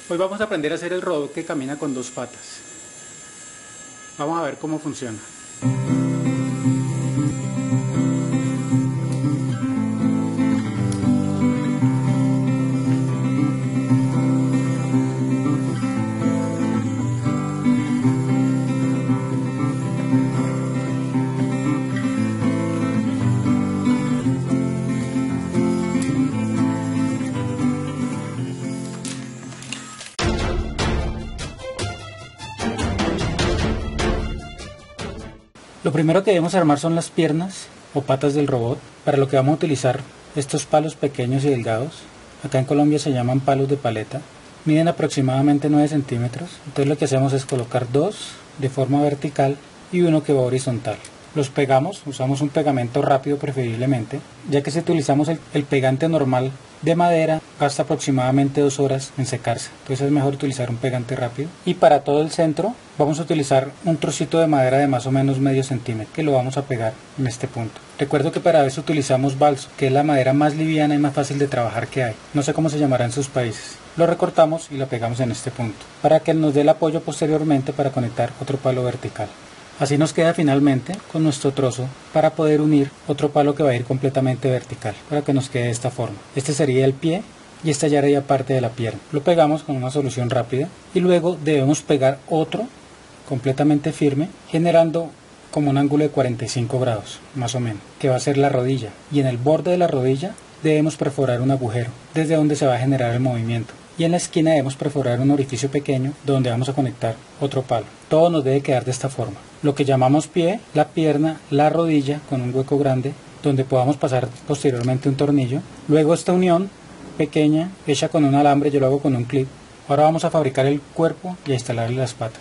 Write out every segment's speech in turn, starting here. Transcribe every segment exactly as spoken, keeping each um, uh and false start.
Hoy vamos a aprender a hacer el robot que camina con dos patas. Vamos a ver cómo funciona. Lo primero que debemos armar son las piernas o patas del robot, para lo que vamos a utilizar estos palos pequeños y delgados. Acá en Colombia se llaman palos de paleta, miden aproximadamente nueve centímetros, entonces lo que hacemos es colocar dos de forma vertical y uno que va horizontal. Los pegamos, usamos un pegamento rápido preferiblemente, ya que si utilizamos el, el pegante normal de madera gasta aproximadamente dos horas en secarse, entonces es mejor utilizar un pegante rápido. Y para todo el centro vamos a utilizar un trocito de madera de más o menos medio centímetro, que lo vamos a pegar en este punto. Recuerdo que para eso utilizamos balso, que es la madera más liviana y más fácil de trabajar que hay, no sé cómo se llamará en sus países. Lo recortamos y lo pegamos en este punto, para que nos dé el apoyo posteriormente para conectar otro palo vertical. Así nos queda finalmente con nuestro trozo para poder unir otro palo que va a ir completamente vertical, para que nos quede de esta forma. Este sería el pie y esta ya haría parte de la pierna. Lo pegamos con una solución rápida y luego debemos pegar otro completamente firme, generando como un ángulo de cuarenta y cinco grados, más o menos, que va a ser la rodilla. Y en el borde de la rodilla debemos perforar un agujero, desde donde se va a generar el movimiento. Y en la esquina debemos perforar un orificio pequeño donde vamos a conectar otro palo. Todo nos debe quedar de esta forma. Lo que llamamos pie, la pierna, la rodilla con un hueco grande donde podamos pasar posteriormente un tornillo. Luego esta unión pequeña hecha con un alambre, yo lo hago con un clip. Ahora vamos a fabricar el cuerpo y a instalarle las patas.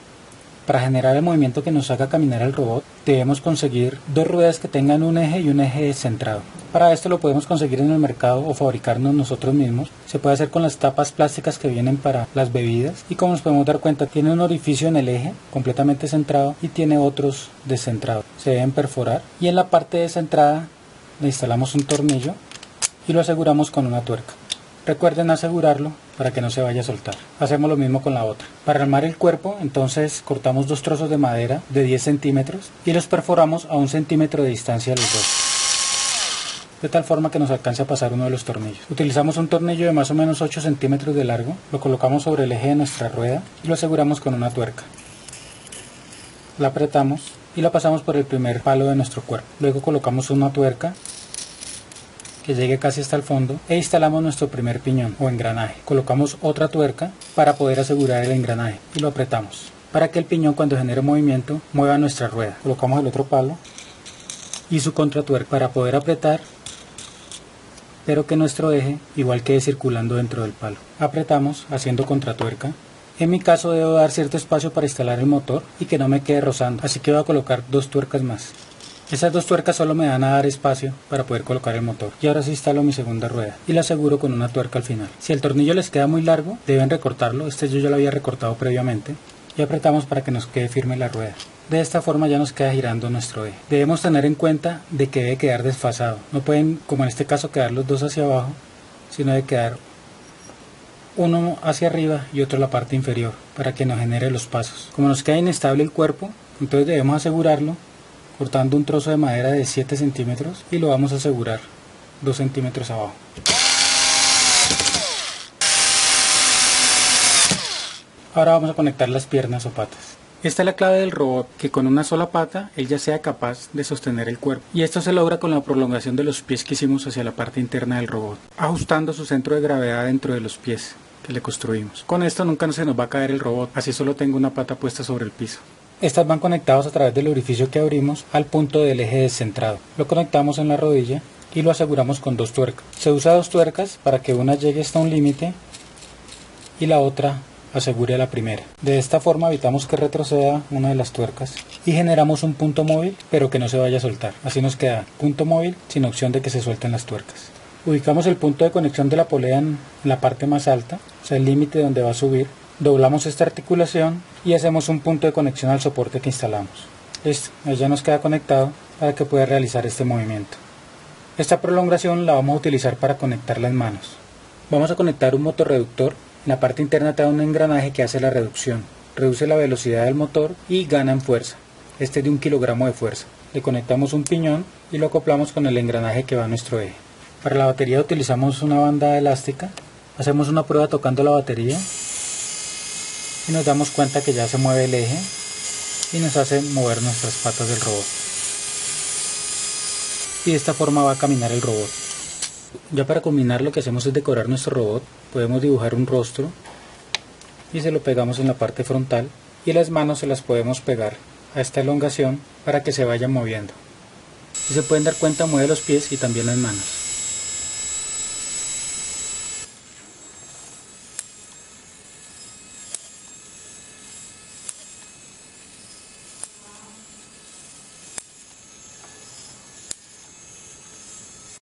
Para generar el movimiento que nos haga caminar el robot, debemos conseguir dos ruedas que tengan un eje y un eje descentrado. Para esto lo podemos conseguir en el mercado o fabricarnos nosotros mismos. Se puede hacer con las tapas plásticas que vienen para las bebidas y, como nos podemos dar cuenta, tiene un orificio en el eje completamente centrado y tiene otros descentrados. Se deben perforar y en la parte descentrada le instalamos un tornillo y lo aseguramos con una tuerca. Recuerden asegurarlo para que no se vaya a soltar. Hacemos lo mismo con la otra. Para armar el cuerpo, entonces cortamos dos trozos de madera de diez centímetros y los perforamos a un centímetro de distancia los dos, de tal forma que nos alcance a pasar uno de los tornillos. Utilizamos un tornillo de más o menos ocho centímetros de largo, lo colocamos sobre el eje de nuestra rueda y lo aseguramos con una tuerca. La apretamos y la pasamos por el primer palo de nuestro cuerpo. Luego colocamos una tuerca que llegue casi hasta el fondo e instalamos nuestro primer piñón o engranaje. Colocamos otra tuerca para poder asegurar el engranaje y lo apretamos para que el piñón, cuando genere movimiento, mueva nuestra rueda. Colocamos el otro palo y su contratuerca para poder apretar, pero que nuestro eje igual quede circulando dentro del palo. Apretamos haciendo contratuerca. En mi caso debo dar cierto espacio para instalar el motor y que no me quede rozando, así que voy a colocar dos tuercas más. Esas dos tuercas solo me dan a dar espacio para poder colocar el motor. Y ahora sí instalo mi segunda rueda y la aseguro con una tuerca al final. Si el tornillo les queda muy largo, deben recortarlo. Este yo ya lo había recortado previamente. Y apretamos para que nos quede firme la rueda. De esta forma ya nos queda girando nuestro eje. Debemos tener en cuenta de que debe quedar desfasado. No pueden, como en este caso, quedar los dos hacia abajo, sino debe quedar uno hacia arriba y otro en la parte inferior, para que nos genere los pasos. Como nos queda inestable el cuerpo, entonces debemos asegurarlo cortando un trozo de madera de siete centímetros y lo vamos a asegurar dos centímetros abajo. Ahora vamos a conectar las piernas o patas. Esta es la clave del robot, que con una sola pata él ya sea capaz de sostener el cuerpo, y esto se logra con la prolongación de los pies que hicimos hacia la parte interna del robot, ajustando su centro de gravedad dentro de los pies que le construimos. Con esto nunca se nos va a caer el robot, así solo tengo una pata puesta sobre el piso. Estas van conectadas a través del orificio que abrimos al punto del eje descentrado. Lo conectamos en la rodilla y lo aseguramos con dos tuercas. Se usa dos tuercas para que una llegue hasta un límite y la otra asegure a la primera. De esta forma evitamos que retroceda una de las tuercas y generamos un punto móvil, pero que no se vaya a soltar. Así nos queda punto móvil sin opción de que se suelten las tuercas. Ubicamos el punto de conexión de la polea en la parte más alta, o sea el límite donde va a subir. Doblamos esta articulación y hacemos un punto de conexión al soporte que instalamos. Listo, ya nos queda conectado para que pueda realizar este movimiento. Esta prolongación la vamos a utilizar para conectar las manos. Vamos a conectar un motorreductor En la parte interna trae un engranaje que hace la reducción, reduce la velocidad del motor y gana en fuerza. Este es de un kilogramo de fuerza. Le conectamos un piñón y lo acoplamos con el engranaje que va a nuestro eje. Para la batería utilizamos una banda elástica. Hacemos una prueba tocando la batería y nos damos cuenta que ya se mueve el eje y nos hace mover nuestras patas del robot. Y de esta forma va a caminar el robot. Ya para combinar lo que hacemos es decorar nuestro robot. Podemos dibujar un rostro y se lo pegamos en la parte frontal, y las manos se las podemos pegar a esta elongación para que se vayan moviendo. Si se pueden dar cuenta, mueve los pies y también las manos.